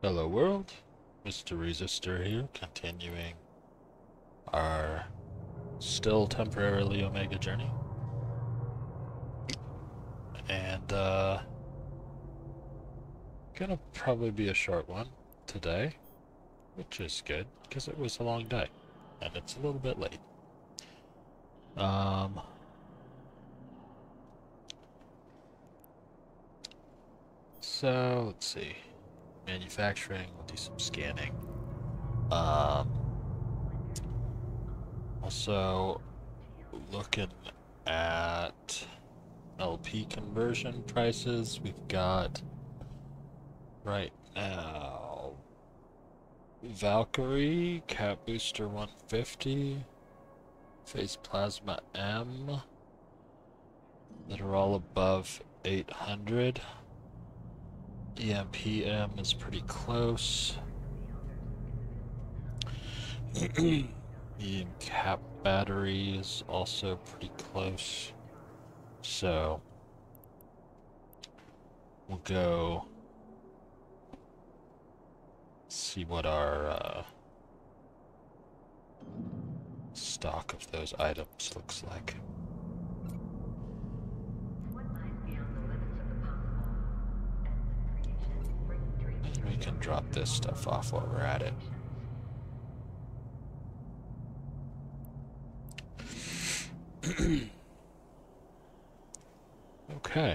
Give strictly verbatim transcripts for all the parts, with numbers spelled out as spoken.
Hello world, Mister Resistor here, continuing our still temporarily Omega journey. And uh gonna probably be a short one today, which is good, because it was a long day. And it's a little bit late. Um so let's see. Manufacturing, we'll do some scanning. Um also looking at L P conversion prices. We've got right now Valkyrie, Cat Booster one fifty, Phase Plasma M, that are all above eight hundred. E M P M is pretty close. The Cap battery is also pretty close. So we'll go see what our uh, stock of those items looks like. And we can drop this stuff off while we're at it. Okay.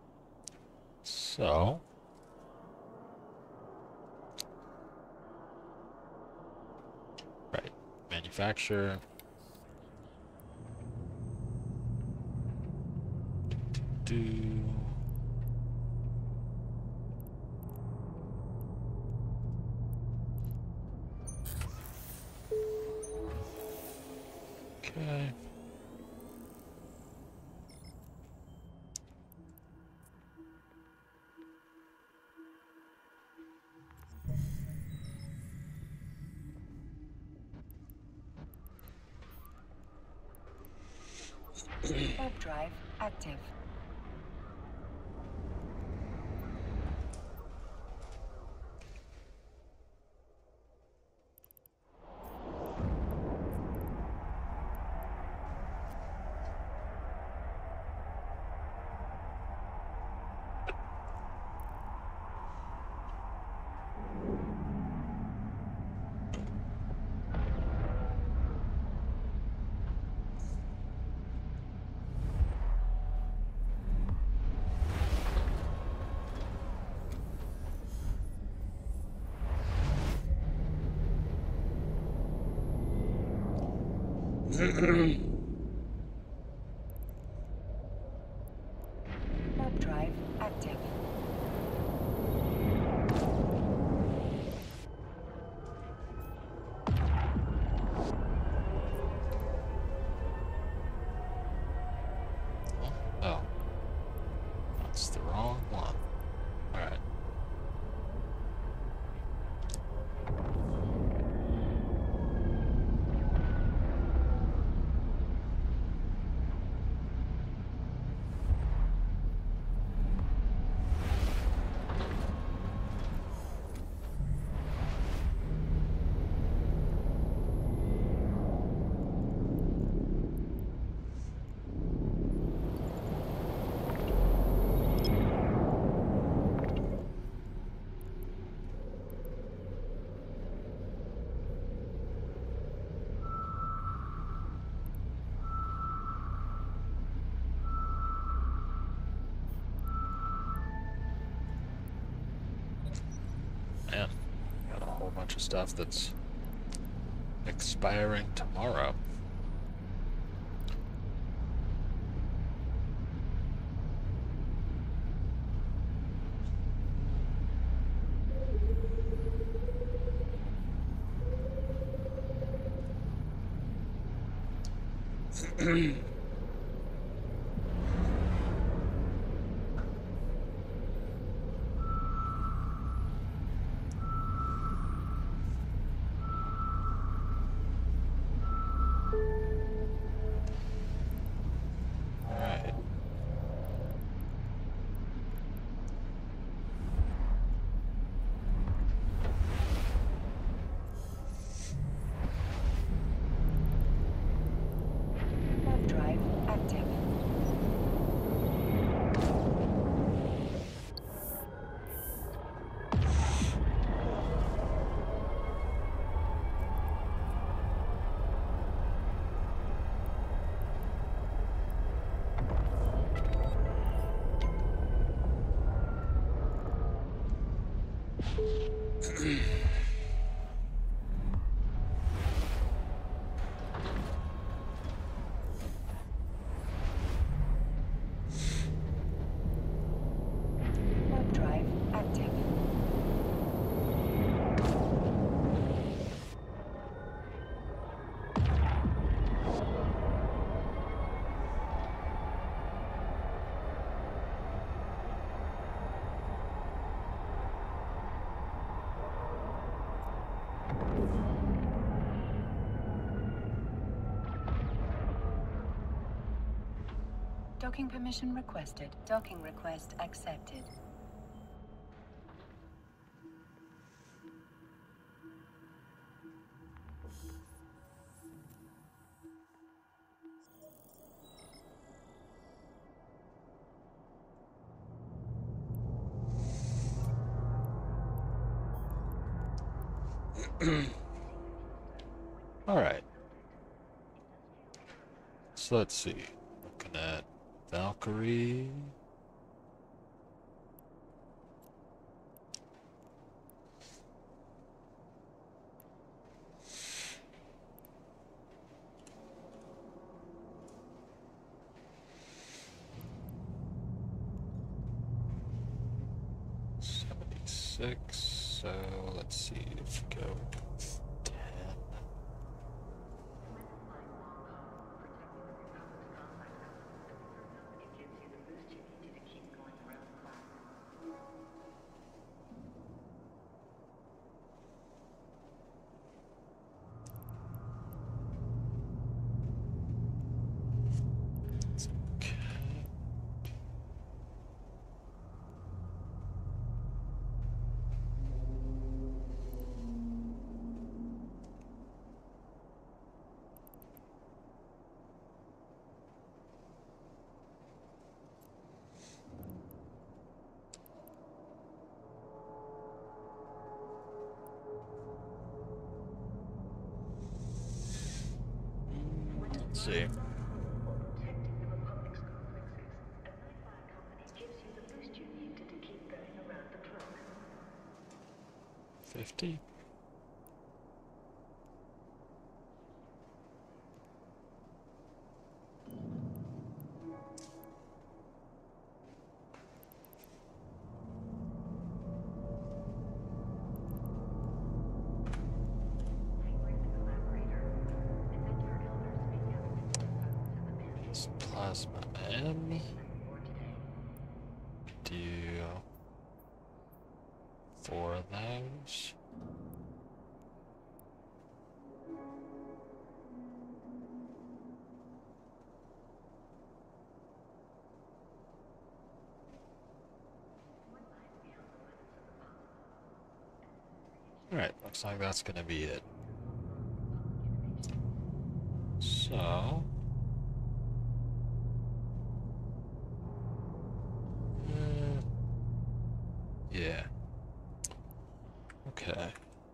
So right, manufacture. Do, do, do. Okay. Warp drive active. Warp drive active. Oh, that's the wrong one. All right. Man, got a whole bunch of stuff that's expiring tomorrow. All right. Warp drive active. Docking permission requested. Docking request accepted. All right. So let's see. Looking at Valkyrie. seventy-six. So let's see if we go ten. Okay. Let's see. Fifty. Plasma M. Do four of those. Alright, looks like that's gonna be it. So uh, yeah. Okay.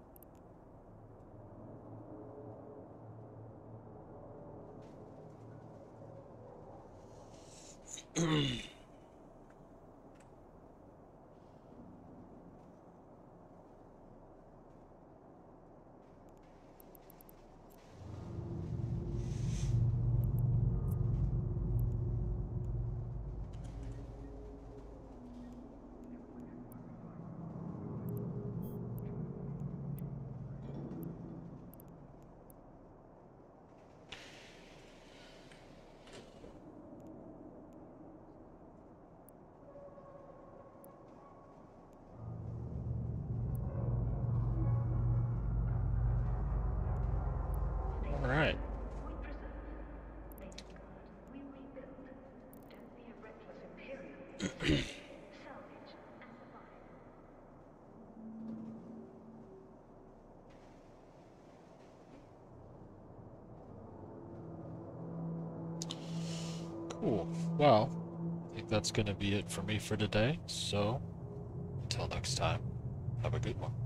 All right. Cool. Well, I think that's going to be it for me for today. So, until next time, have a good one.